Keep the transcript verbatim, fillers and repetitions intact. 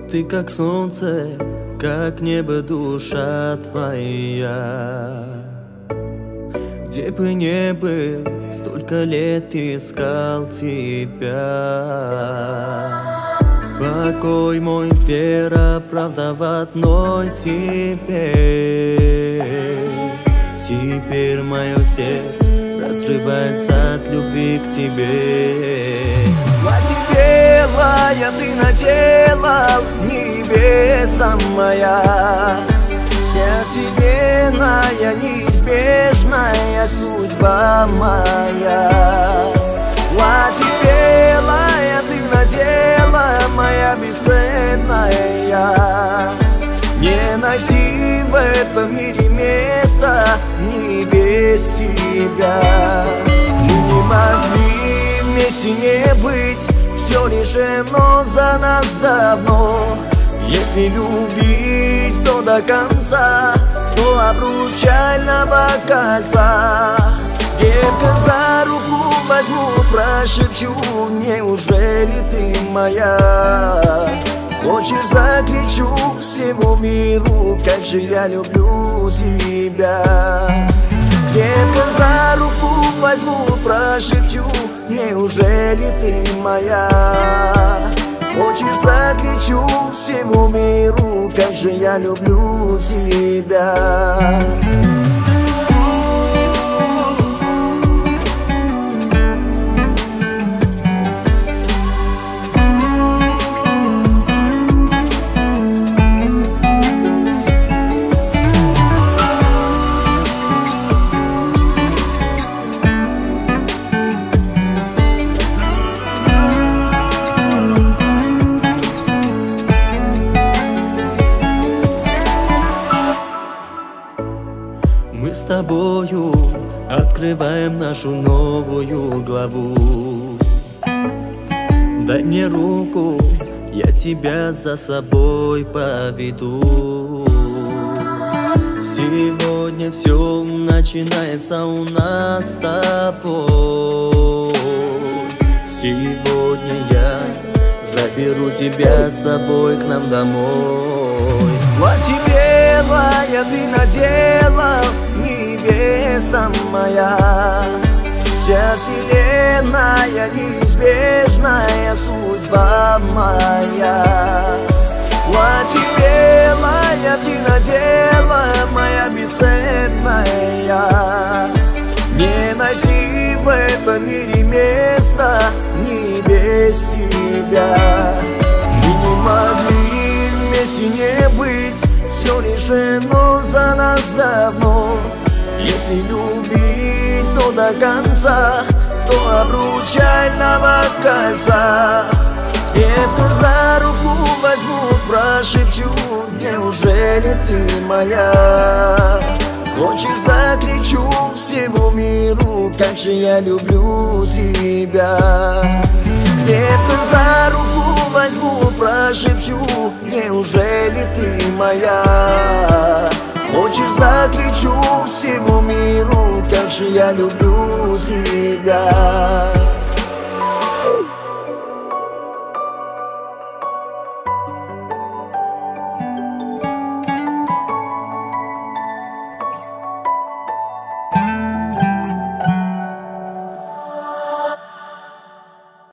Ты как солнце, как небо, душа твоя. Где бы ни был, столько лет искал тебя. Покой мой, вера, правда в одной тебе. Теперь мое сердце разрывается от любви к тебе. Платье белое ты наделал, невеста моя. Вся вселенная, неизбежная судьба моя. Платье белое ты надела, моя бесценная. Не найти в этом мире места ни без тебя. Мы не могли вместе не быть, все решено за нас давно. Если любить, то до конца, то обручального кольца. Крепко за руку возьму, прошепчу, неужели ты моя? Хочешь, закричу всему миру, как же я люблю тебя. Крепко за руку возьму, прошепчу, неужели ты моя? Хочешь, закричу всему миру, как же я люблю тебя. Мы с тобою открываем нашу новую главу. Дай мне руку, я тебя за собой поведу. Сегодня все начинается у нас с тобой. Сегодня я заберу тебя с собой к нам домой. Платье белое ты надела, невеста моя. Вся вселенная, неизбежная судьба моя. Платье белое ты надела, моя бесценная. Не найти в этом мире места ни без тебя. Мы не могли вместе не быть, все решено за нас давно. Если любить, то до конца, то обручального кольца. Крепко за руку возьму, прошепчу, неужели ты моя? Хочешь, закричу всему миру, как же я люблю тебя. Крепко за руку возьму, прошепчу, неужели ты моя? Хочешь, закричу всему миру, как же я люблю тебя.